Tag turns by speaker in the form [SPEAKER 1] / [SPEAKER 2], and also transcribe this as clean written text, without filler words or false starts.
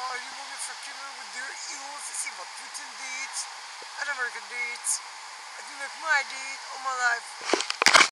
[SPEAKER 1] die mooie voor kinderen met deur iemand te zien wat Putin deed en Amerika deed. En toen heb ik mij deed all my life.